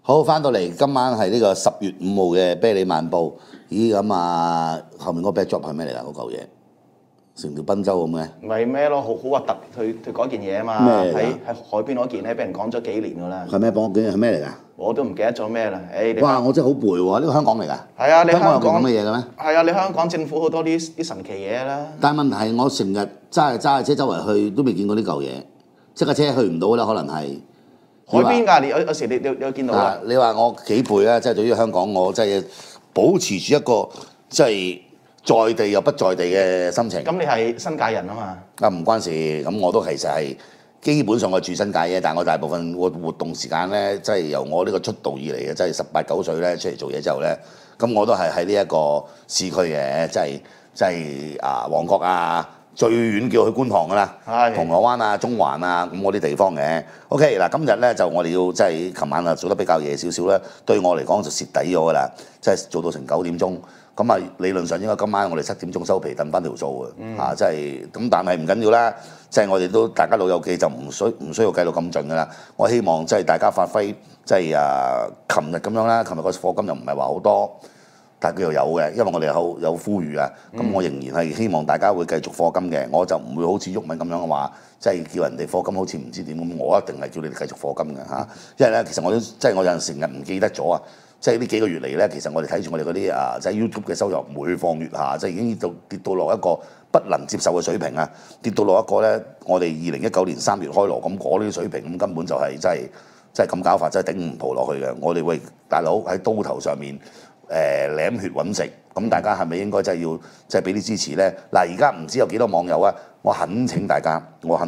好，翻到嚟今晚係呢個10月5號嘅啤梨晚報。咦咁啊，後面嗰個 backdrop 係咩嚟㗎？嗰嚿嘢成條賓州咁嘅。 咪咩咯，好核突，佢嗰件嘢啊嘛，喺海邊嗰件咧，俾人講咗幾年㗎啦。 係咩？講件係咩嚟㗎？ 我都唔記得咗咩啦。 哇！我真係好背喎，呢個香港嚟㗎。 係啊，你香港有咁嘅嘢嘅咩？ 係啊，你香港政府好多啲神奇嘢啦。 但係問題係我成日揸車周圍去都未見過呢嚿嘢，即架車去唔到啦，可能係。 海邊㗎，你有時你有見到啊？ 你話我幾倍啊？即係對於香港，我真係保持住一個即係在地又不在地嘅心情。 咁你係新界人啊嘛？ 啊唔關事，咁我都其實係基本上我住新界嘅，但係我大部分活動時間咧，即係由我呢個出道以嚟嘅，即係18、9歲咧出嚟做嘢之後咧，咁我都係喺呢一個市區嘅，即係旺角啊。最遠叫去觀塘㗎啦，銅鑼灣啊、中環啊咁嗰啲地方嘅。OK 嗱，今日咧就我哋要即係琴晚啊做得比較夜少少咧，對我嚟講就蝕底咗㗎啦，即係做到成9點鐘。咁啊理論上應該今晚我哋7點鐘收皮，揼翻條數嘅，即係咁，但係唔緊要啦，即係我哋都大家老友記就唔需要計到咁盡㗎啦。我希望即係大家發揮，即係琴日咁樣啦，琴日個課金又唔係話好多。但係佢又有嘅，因為我哋有呼籲啊，咁我仍然係希望大家會繼續課金嘅，我就唔會好似毓民咁樣嘅話，即係叫人哋課金好似唔知點咁，我一定係叫你哋繼續課金嘅嚇，因為咧其實我都即係我有陣成日唔記得咗啊，即係呢幾個月嚟咧，其實我哋睇住我哋嗰啲即係 YouTube 嘅收入每況愈下，即係已經跌到落一個不能接受嘅水平啊，跌到落一個咧，我哋2019年3月開鑼咁嗰啲水平咁根本就係真係咁搞法真係頂唔蒲落去嘅，我哋喂大佬喺刀頭上面。舐血揾食，咁大家係咪應該真係要即係俾啲支持咧？嗱，而家唔知有幾多網友啊，我懇請大家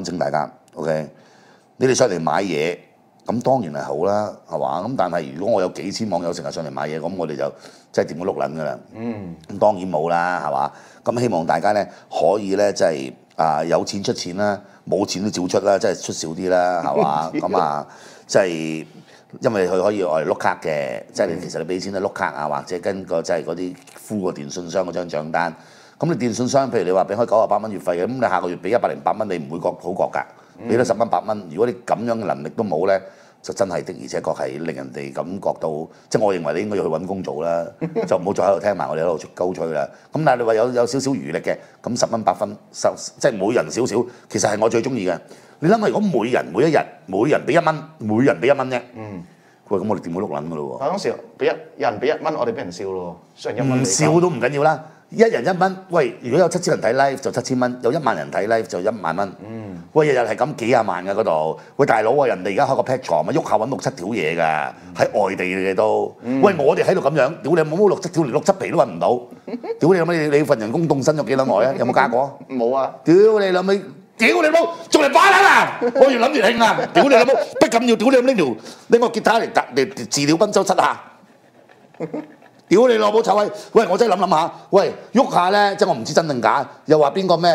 ，OK， 你哋上嚟買嘢，咁當然係好啦，係嘛？咁但係如果我有幾千網友成日上嚟買嘢，咁我哋就即係掂到碌撚㗎啦。咁當然冇啦，係嘛？咁希望大家咧可以咧即係有錢出錢啦，冇錢都照出啦，即係出少啲啦，係嘛？咁即係。因為佢可以我哋碌卡嘅，即係其實你俾錢都碌卡啊，或者跟個即係嗰啲敷個電信商嗰張帳單。咁你電信商譬如你話俾開98蚊月費嘅，咁你下個月俾108蚊，你唔會好覺㗎。俾多10蚊8蚊，如果你咁樣嘅能力都冇咧，就真係的而且確係令人哋感覺到，即係我認為你應該要去揾工做啦，就唔好再喺度聽埋我哋喺度高吹啦。咁但係你話有少少餘力嘅，咁10蚊8分，即係每人少少，其實係我最中意嘅。你諗下，如果每一日每人俾1蚊，每人俾1蚊啫。喂，咁我哋掂到碌撚㗎咯喎。 嗰陣時有人俾1蚊，我哋俾人笑咯喎。雖然1蚊唔笑都唔緊要啦，一人1蚊。喂，如果有7000人睇 live 就7000蚊，有1萬人睇 live 就1萬蚊。喂，日日係咁幾廿萬㗎嗰度。喂，大佬啊，人哋而家開個 Patreon 咪喐下揾6、7條嘢㗎，喺外地嘅都。喂，我哋喺度咁樣，屌你冇6、7條連6、7皮都揾唔到。屌你諗咩？你份人工凍薪咗幾多耐啊？有冇加過？ 冇啊！ 屌你諗咩？屌你老母，仲嚟把撚啊！我越諗越興啊！屌你老母，不禁要屌你咁拎個吉他嚟治療賓州七下。屌你老母臭閪！喂，我真係諗下，喂喐下咧，即係我唔知真定假，又話邊個咩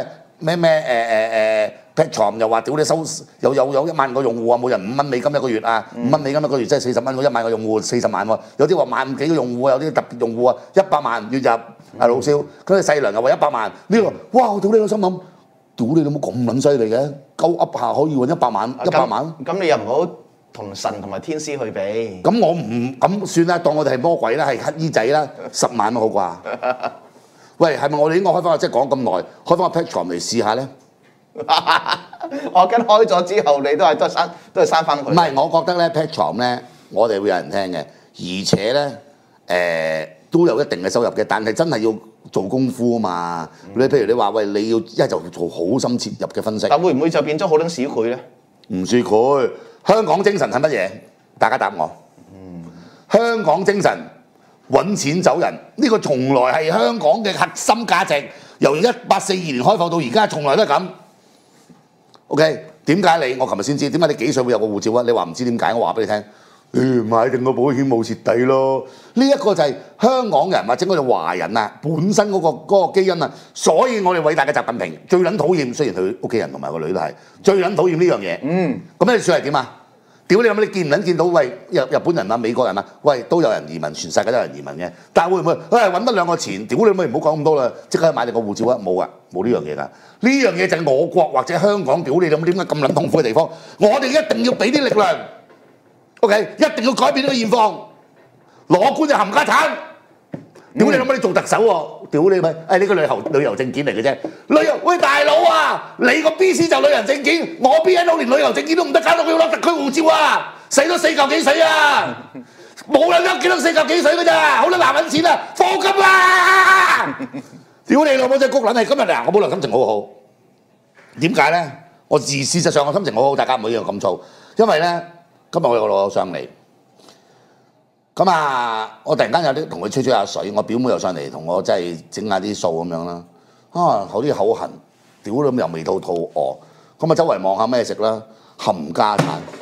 Patreon 又話屌你收有1萬個用戶啊，每人5蚊美金一個月啊，5蚊美金一個月即係40蚊，嗰1萬個用戶40萬喎，有啲話萬幾個用戶啊，有啲特別用戶啊100萬月入老蕭，嗰啲細糧又話100萬，呢個哇！屌你個心諗。屌你老母咁撚犀利嘅，鳩噏下可以揾100萬，100萬。 咁你又唔好同神同埋天師去比。 咁我唔咁算啦，當我哋係魔鬼啦，係乞衣仔啦，10萬都好啩。喂，係咪我哋應該開翻即係講咁耐，開翻個 Patreon 嚟試下咧？ 我跟開咗之後，你都係刪翻佢。 唔係，我覺得咧 Patreon 咧，我哋會有人聽嘅，而且咧都有一定嘅收入嘅，但係真係要做功夫啊嘛！你譬如你話喂，你要一就做好深切入嘅分析。 但會唔會就變咗好撚市儈咧？ 唔市儈，香港精神係乜嘢？大家答我。香港精神揾錢走人，呢個從來係香港嘅核心價值。由1842年開放到而家，從來都係咁。OK， 點解你？我琴日先知點解你幾歲會有個護照啊？你話唔知點解，我話俾你聽。買定個保險冇蝕底咯，呢一個就係香港人或者我哋華人啊本身嗰個基因啊，所以我哋偉大嘅習近平最撚討厭，雖然佢屋企人同埋個女都係最撚討厭呢樣嘢。咁你算係點啊？屌你諗你見唔撚見到喂日本人啊美國人啊，喂都有人移民，全世界都有人移民嘅，但係會唔會揾得2個錢？屌你咪唔好講咁多啦，即刻買定個護照啊！冇啊，冇呢樣嘢㗎。呢樣嘢就係我國或者香港屌你諗點解咁撚痛苦嘅地方？我哋一定要俾啲力量。 OK， 一定要改變呢個現況，攞官就冚家產。屌你老母！你做特首喎！屌你咪！誒呢個旅遊證件嚟嘅啫。旅遊喂大佬啊！你個 BC 就旅遊證件，我 BNO 連旅遊證件都唔得，搞到佢要攞特區護照啊！使咗4嚿幾水啊！冇撚得幾多4嚿幾水㗎咋？好撚難揾錢啊！課金啦！屌你老母真係谷撚係今日啊！我本來心情好好，點解咧？事實上我心情好好，大家唔好以為咁燥，因為咧今日我有個老友上嚟。咁啊！我突然間有啲同佢吹下水，我表妹又上嚟同我真係整下啲數咁樣啦。好啲口痕，屌你咁又未到肚餓，咁啊周圍望下咩食啦，冚家產。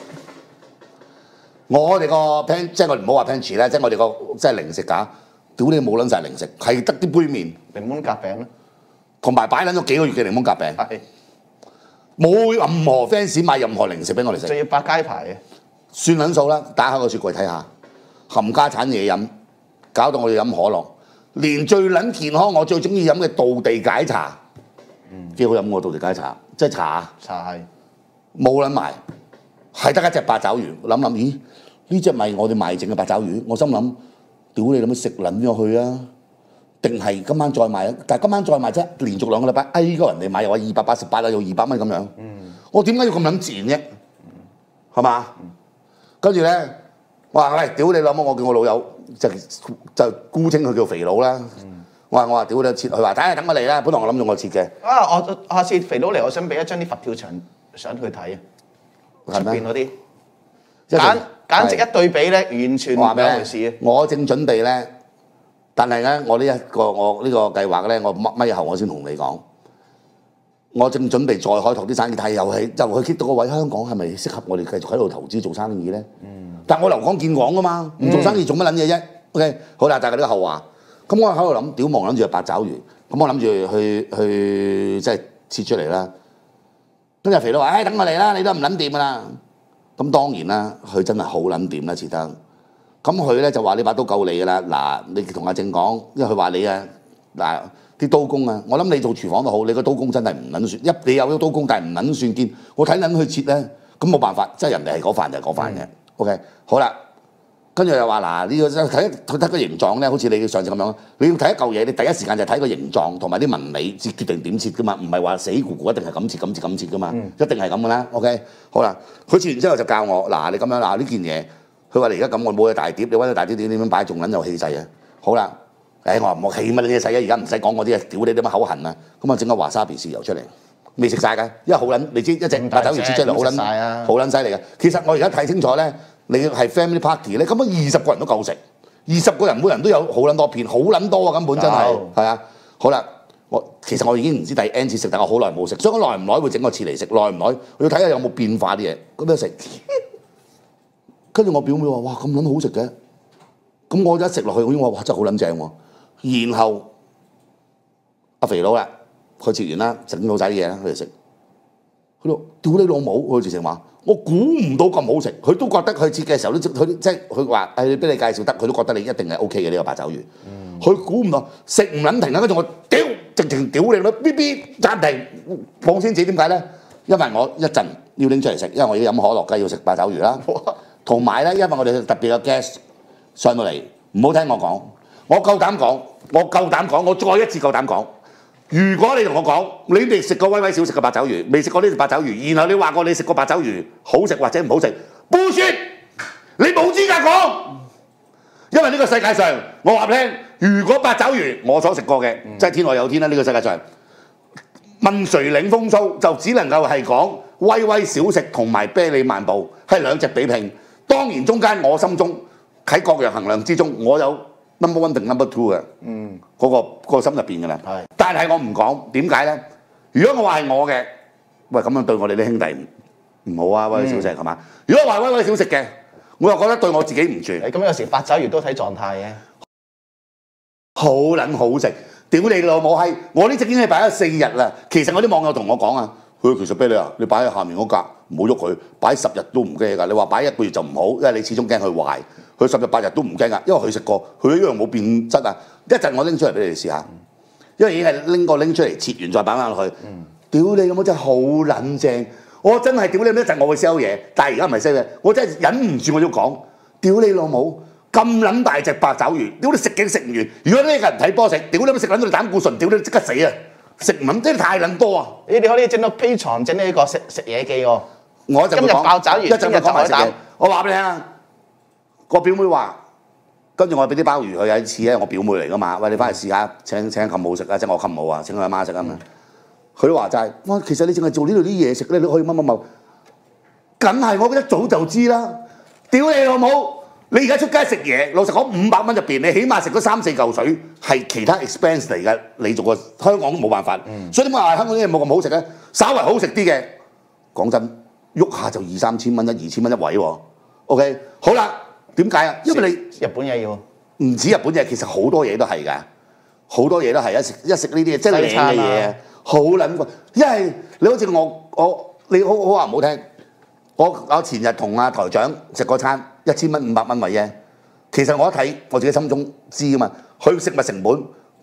我哋個 pen 即係我唔好話 pantry 咧，即係我哋個即係零食架，屌你冇撚晒零食，係得啲杯麵、 檸檬夾餅咧， 同埋擺撚咗幾個月嘅檸檬夾餅， 係冇任何 fans 買任何零食俾我哋食， 仲要百佳牌嘅， 算撚數啦！打開個雪櫃睇下。冚家產嘢飲，搞到我要飲可樂，連最撚健康我最中意飲嘅道地解茶，幾好飲喎！道地解茶，即係茶係冇撚埋，係得一隻八爪魚。諗諗，咦？呢只咪我哋賣剩嘅八爪魚？我心諗，屌你諗乜食撚咗去啊？定係今晚再賣啊？但係今晚再賣啫，連續2個禮拜，個人哋買又話288啊，又200蚊咁樣。我點解要咁撚賤啫？係嘛？跟住咧。我話喂，屌你老母！我叫我老友就姑稱佢叫肥佬啦。我話屌你切，佢話睇下等我嚟啦。本來我諗住我切嘅。 我下次肥佬嚟，我想俾一張啲佛跳牆相去睇啊。出邊嗰啲簡直一對比咧，完全兩回事啊！ 我正準備咧，但係咧，我呢個計劃咧，我咪後我先同你講。我正準備再開拓啲生意，但係又去 keep 到個位，香港係咪適合我哋繼續喺度投資做生意咧？但我留港見港噶嘛，唔做生意做乜撚嘢啫 ？OK， 好啦，就係呢個後話。咁我喺度諗，屌望諗住八爪魚，咁我諗住去即係切出嚟啦。跟住肥佬話：等我嚟啦，你都唔撚掂噶啦。咁當然啦，佢真係好撚掂啦，切得。咁佢咧就話：你把刀夠你噶啦。嗱，你同阿正講，因為佢話你啊，嗱啲刀工啊，我諗你做廚房都好，你個刀工真係唔撚算。你有咗刀工，但係唔撚算堅。我睇撚去切咧，咁冇辦法，即係人哋係嗰飯就係嗰飯嘅。OK， 好啦，跟住又話嗱，呢個睇個形狀咧，好似你上次咁樣，你要睇一嚿嘢，你第一時間就睇個形狀同埋啲紋理，至決定點切噶嘛，唔係話死咕咕一定係咁切噶嘛，一定係咁噶啦。OK， 好啦，佢切完之後就教我嗱，你咁樣嗱呢件嘢，佢話你而家咁，我冇隻大碟，你揾隻大碟點樣擺，仲撚有氣勢啊！好啦，我話唔好氣乜你嘢勢啊，而家唔使講嗰啲啊，屌你啲乜口痕啊，咁啊整個華沙比豉油出嚟。未食晒㗎，因為好撚，你知一隻八爪魚切出嚟好撚犀利嘅。其實我而家睇清楚咧，你係 family party 咧，根本20個人都夠食，20個人每人都有好撚多片，好撚多啊！根本真係係啊。好啦，其實我已經唔知第 N 次食，但我好耐冇食，所以我耐唔耐會整個次嚟食，耐唔耐我要睇下有冇變化啲嘢。咁樣食，跟住我表妹話：哇，咁撚好食嘅！咁我一食落去，我已經話：哇，真係好撚正喎！然後阿肥佬啦。佢切完啦，整到晒啲嘢啦，佢哋食。佢話：屌你老母！佢直情話：我估唔到咁好食。佢都覺得佢切嘅時候即係佢話：誒，俾你介紹得，佢都覺得你一定係 OK 嘅呢個八爪魚。佢估唔到食唔撚停啦，跟住我屌，直情屌你啦！B B 暫停，放先子點解咧？因為我一陣要拎出嚟食，因為我要飲可樂雞，要食八爪魚啦。同埋咧，因為我哋特別嘅 guest 上到嚟，唔好聽我講，我夠膽講，我再一次夠膽講。如果你同我講，你哋食過威威小食嘅八爪魚，未食過呢條八爪魚，然後你話過你食過八爪魚好食或者唔好食，bullshit！你冇資格講，因為呢個世界上，我話俾你聽，如果八爪魚我所食過嘅，即係天外有天啦！呢個世界上，問誰領風騷，就只能夠係講威威小食同埋啤梨漫步係兩隻比拼。當然中間我心中喺各樣衡量之中，我有number one 定 number two 嘅，嗰個心入邊嘅啦。但係我唔講，點解咧？如果我話係我嘅，喂咁樣對我哋啲兄弟唔好啊！威威小食係嘛？如果話威威小食嘅，我又覺得對我自己唔住。 咁有時八爪魚都睇狀態嘅， 好撚好食！屌你老母閪！我呢隻已經係擺咗4日啦。其實我啲網友同我講啊，其實俾你啊，你擺喺下面嗰格，唔好喐佢，擺10日都唔驚㗎。你話擺1個月就唔好，因為你始終驚佢壞。佢10日8日都唔驚㗎，因為佢食過，佢一樣冇變質啊！一陣我拎出嚟俾你哋試下，因為已經係拎出嚟切完再擺翻落去。屌你老母真係好撚正！ 我真係屌你一陣我會 sell 嘢，但係而家唔係 sell 嘢，我真係忍唔住我要講，屌你老母咁撚大隻八爪魚，屌你食極食唔完。如果呢個人睇波食，屌你食撚到你膽固醇，屌你即刻死啊！食唔撚真係太撚多啊！ 你哋可以整到 Patreon 整呢個食嘢記喎。 我就今日爆爪魚， 一陣就講埋食嘢。我話俾你聽啊，個表妹話，跟住我俾啲鮑魚佢有一次咧，我表妹嚟噶嘛，喂你翻嚟試下請琴母食啊，即係我琴母啊，請佢阿媽食啊嘛。佢都話齋，哇其實你淨係做呢度啲嘢食咧，你可以乜乜乜，梗係我一早就知啦。屌你老母！你而家出街食嘢，老實講500蚊入邊，你起碼食咗3、4嚿水係其他 expense 嚟嘅，你做個香港都冇辦法。所以點解話香港啲嘢冇咁好食咧？稍為好食啲嘅，講真，喐下就2、3千蚊2千蚊一位喎。OK， 好啦，點解啊？因為你日本嘢要唔止日本嘢，其實好多嘢都係㗎，好多嘢都係一食呢啲嘢，即係靚嘅嘢，好撚貴。因為你好似你好話唔好聽。我前日同阿台長食嗰餐1000蚊500蚊位啫，其實我一睇我自己心中知㗎嘛，佢食物成本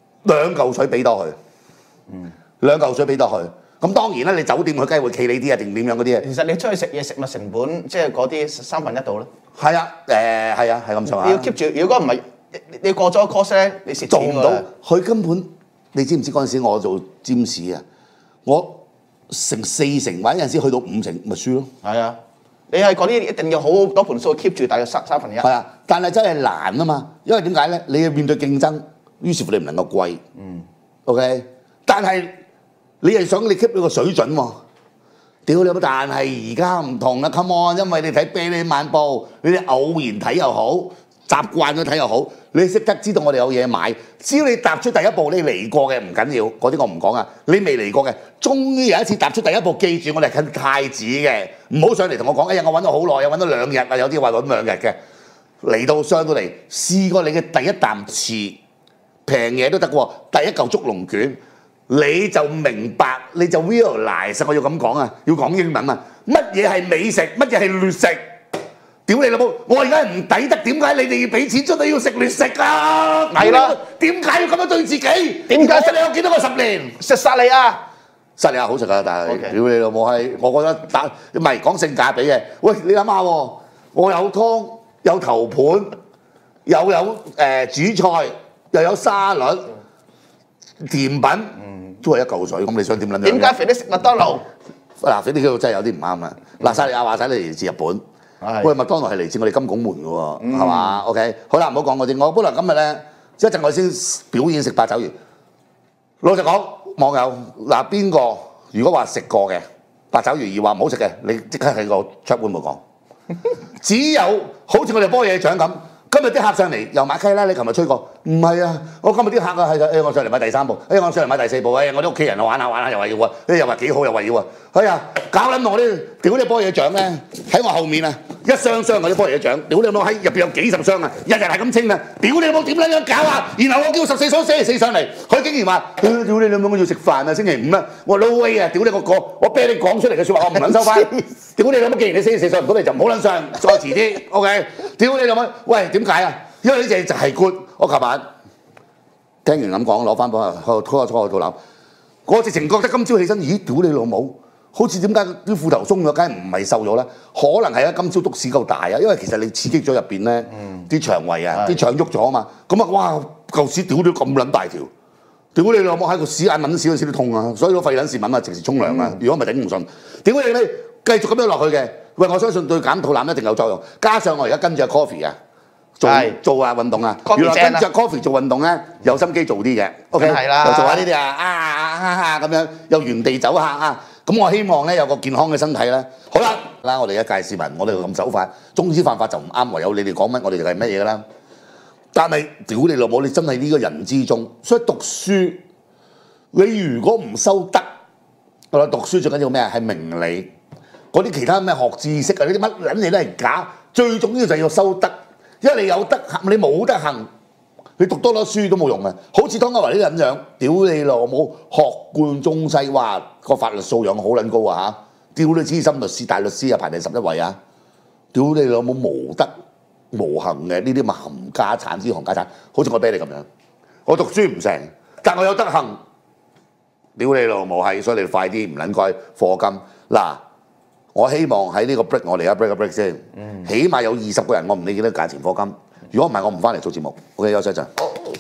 2嚿水俾多佢，2嚿水俾多佢。咁當然啦，你酒店佢梗係會企你啲啊，定點樣嗰啲啊。 其實你出去食嘢食物成本即係嗰啲1/3度啦。 係啊，係啊，係咁上下。 你要 keep 住，如果唔係你過咗 course 咧，你蝕做唔到。佢根本你知唔知嗰陣時我做占士啊？我成4成或者有陣時去到5成，咪輸咯。 係啊，你係嗰啲一定要好多盤數 keep 住，大約1/3。 係啊，但係真係難啊嘛，因為點解咧？你要面對競爭，於是乎你唔能夠貴。OK， 但係你係想你 keep 到個水準喎。屌你乜！但係而家唔同啦 ，come on， 因為你睇啤梨漫步，你哋偶然睇又好，習慣咗睇又好，你識得知道我哋有嘢買。只要你踏出第一步，你嚟過嘅唔緊要，嗰啲我唔講啊。你未嚟過嘅，終於有一次踏出第一步，記住我哋係近太子嘅，唔好上嚟同我講，哎呀我揾咗好耐，又揾咗2日啊，有啲話揾2日嘅，嚟到上到嚟試過你嘅第一啖翅，平嘢都得喎，第一嚿竹龍卷。你就明白，你就 realize， 我要咁講啊，要講英文啊，乜嘢係美食，乜嘢係劣食？屌你老母！我而家唔抵得，點解你哋要俾錢出嚟要食劣食啊？ 係啦， 點解要咁樣對自己？ 點解你有幾多個10年？ 食薩莉亞， 薩莉亞好食啊，但係屌你老母係，我覺得唔係講性價比嘅。喂，你諗下喎，我有湯，有頭盤，又有主菜，又有沙律、甜品。都係1嚿水，咁你想點撚樣？ 點解肥啲食麥當勞？ 嗱，肥啲嗰度真係有啲唔啱啊！嗱，薩莉亞話晒你嚟自日本，喂，麥當勞係嚟自我哋金拱門嘅喎，係嘛？OK， 好啦，唔好講我哋，我本來今日咧一陣我先表演食八爪魚。老實講，網友嗱邊個如果話食過嘅八爪魚而話唔好食嘅，你即刻喺個 chat room 度講。只有好似我哋波嘢獎咁。今日啲客上嚟又買雞啦，你琴日吹過？唔係啊，我今日啲客啊係我上嚟買第3部，我上嚟買第4部，我啲屋企人玩下又話要啊，又話幾好又話要啊，搞撚我啲屌啲波嘢獎咧喺我後面啊，一箱嗰啲波嘢獎，屌你老母喺入邊有幾10箱啊，日日係咁清啊，屌你老母點撚樣搞啊？然後我叫14箱44上嚟，佢竟然話屌你老母我要食飯啊，星期5啊，我話 no way 啊，屌你我俾你講出嚟嘅説話我唔撚收翻，屌你老母既然你44上唔到嚟就唔好撚上，再遲啲 OK， 屌你老母，喂點解啊？因為呢隻就係 good， 我琴晚聽完咁講攞翻本去拖下肚腩，我直情覺得今朝起身，咦屌你老母！好似點解啲褲頭鬆咗，梗係唔係瘦咗咧？可能係啊，今朝督屎夠大啊，因為其實你刺激咗入邊咧啲腸胃啊，啲腸喐咗啊嘛，咁啊哇嚿屎屌到咁撚大條，屌你老母喺個屎眼抿屎嗰時都痛啊，所以攞廢撚事抿啊，直時沖涼啊，如果唔係頂唔順，屌你咧繼續咁樣落去嘅，喂我相信對減肚腩一定有作用，加上我而家跟住阿 Coffee 啊。做下運動啊！原來跟着 Coffee 做運動咧，有心機做啲嘅。OK， 又做下呢啲咁樣，又原地走下啊！咁我希望咧有個健康嘅身體啦。好啦，我哋一介市民，我哋咁手法，宗旨犯法就唔啱，唯有你哋講乜，我哋就係乜嘢㗎啦。但係屌你老母，你真係呢個人之中，所以讀書，你如果唔收德，我話讀書最緊要咩啊？係名利，嗰啲其他咩學知識啊，呢啲乜撚嘢都係假，最重要就係要收德。因為你有德行，你冇德行，你讀多書都冇用嘅。好似湯家驊呢啲咁樣，屌你老母，學貫中西，哇個法律素養好撚高啊嚇！屌你資深律師、大律師啊，排第11位啊！屌你老母無德無行嘅呢啲咪冚家產之行家產，好似我啤你咁樣，我讀書唔成，但我有德行。屌你老母係，所以你快啲唔撚該課金嗱。 我希望喺呢個 break，我哋而家 break 一 break 先，起碼有20個人，我唔理幾多價錢課金。如果唔係，我唔翻嚟做節目。OK， 休息一陣。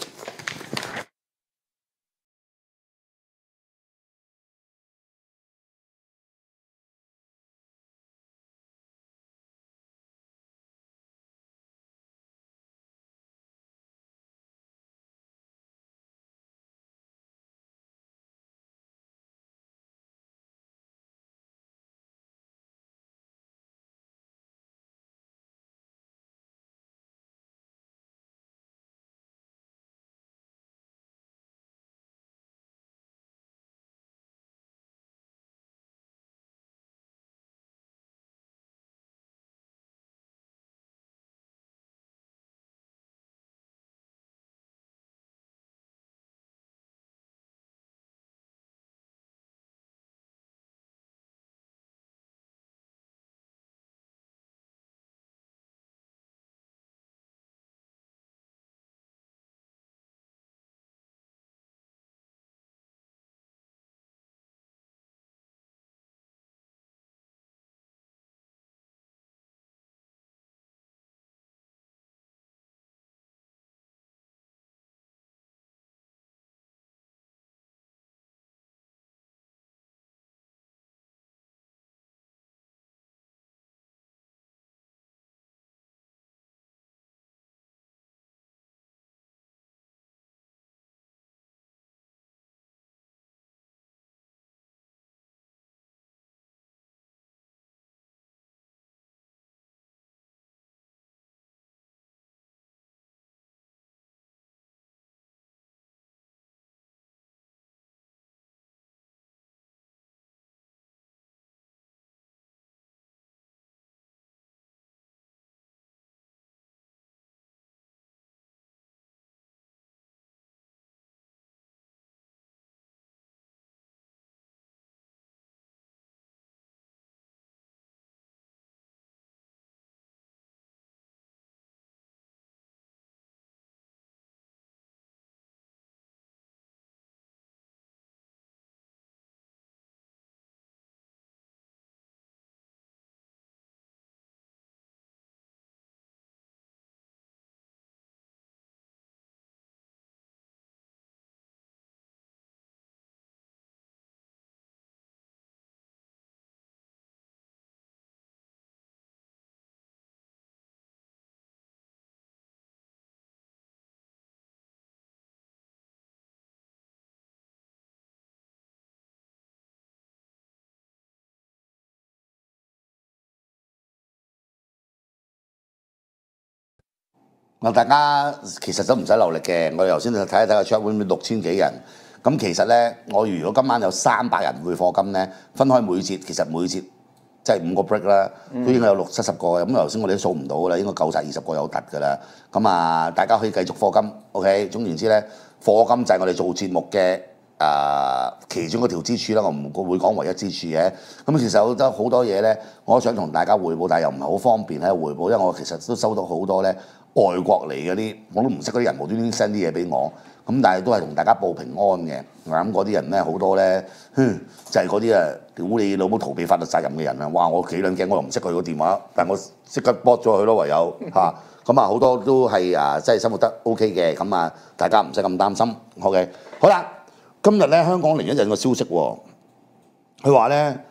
大家其實都唔使留力嘅。我哋頭先睇一睇個 chat room 6000幾人，咁其實咧，我如果今晚有300人會課金咧，分開每節，其實每節即係5個 break 啦，都應該有60-70個嘅。咁頭先我哋都數唔到㗎啦，應該夠晒20個有突㗎啦。咁啊，大家可以繼續課金。OK， 總言之咧，課金就係我哋做節目嘅其中一條支柱啦。我唔會講唯一支柱嘅。咁其實好多嘢咧，我都想同大家匯報，但係又唔係好方便喺度匯報，因為我其實都收到好多咧。外國嚟嗰啲我都唔識嗰啲人無端端 send 啲嘢俾我，咁但係都係同大家報平安嘅。咁嗰啲人咧好多咧，就係嗰啲屌你老母逃避法律責任嘅人啊！哇！我幾撚驚，我又唔識佢個電話，但我即刻 block 咗佢咯，唯有嚇。咁啊好多都係即係生活得 OK 嘅，咁啊大家唔使咁擔心。OK， 好啦，今日咧香港另一陣個消息喎，佢話咧。